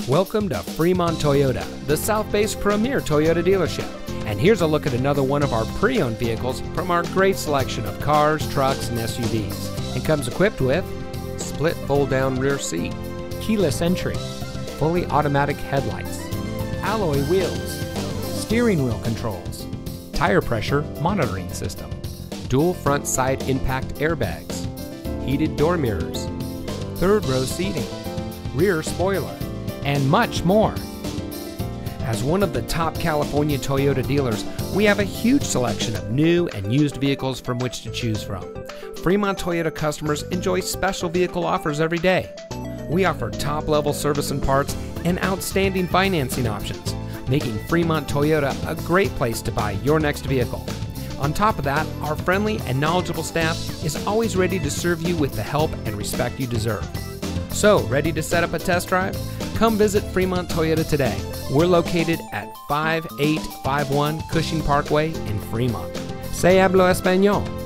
Welcome to Fremont Toyota, the South-based premier Toyota dealership. And here's a look at another one of our pre-owned vehicles from our great selection of cars, trucks, and SUVs. It comes equipped with split fold-down rear seat, keyless entry, fully automatic headlights, alloy wheels, steering wheel controls, tire pressure monitoring system, dual front side impact airbags, heated door mirrors, third row seating, rear spoiler, and much more. As one of the top California Toyota dealers, we have a huge selection of new and used vehicles from which to choose from. Fremont Toyota customers enjoy special vehicle offers every day. We offer top-level service and parts and outstanding financing options, making Fremont Toyota a great place to buy your next vehicle. On top of that, our friendly and knowledgeable staff is always ready to serve you with the help and respect you deserve. So, ready to set up a test drive? Come visit Fremont Toyota today. We're located at 5851 Cushing Parkway in Fremont. Se hablo español.